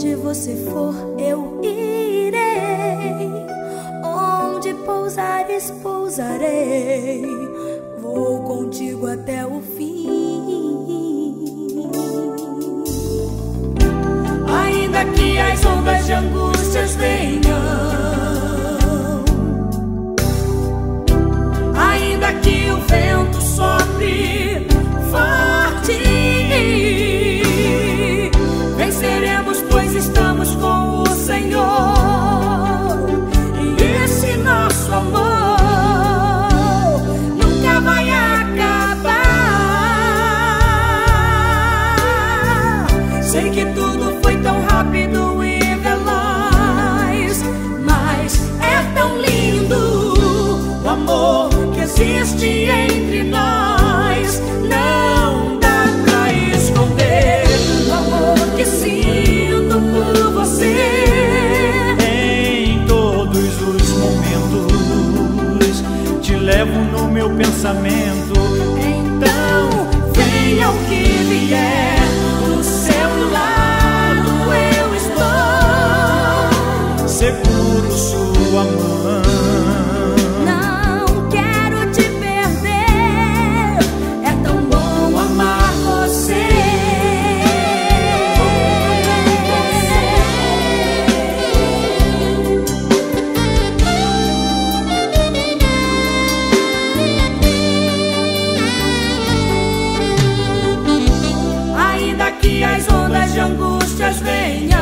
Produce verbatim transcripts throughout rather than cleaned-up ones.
Onde você for, eu irei. Onde pousares, pousarei. Vou contigo até o fim. Ainda que as ondas de angústias venham, ainda que o vento sopre forte, venceremos, pois estamos com o Senhor. E esse nosso amor nunca vai acabar. Sei que tudo foi tão rápido e veloz, mas é tão lindo o amor que existe entre nós. Não dá pra esconder o amor que sinto por você. Em todos os momentos te levo no meu pensamento. Então venha o que vier, do seu lado eu estou, Seguro sua mão. Não quero te perder. É tão bom amar você. ainda que as ondas de angústias venham,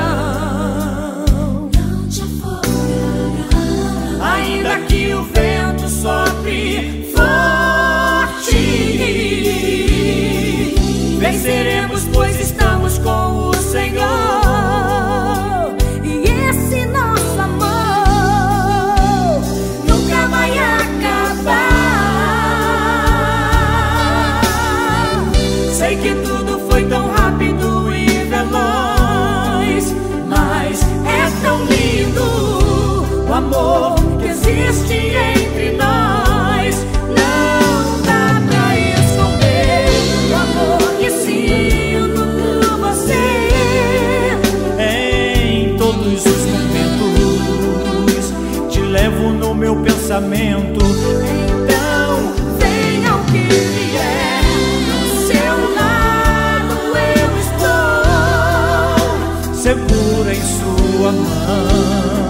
ainda que o vento sopre forte, venceremos, pois estamos com o Senhor. E esse nosso amor Nunca vai acabar. Sei que tudo foi tão rápido e veloz, mas é tão lindo o amor que existe entre nós. Não dá pra esconder o amor que sinto por você. Em todos os momentos te levo no meu pensamento. Então venha o que vier, do seu lado eu estou, Segura em sua mão.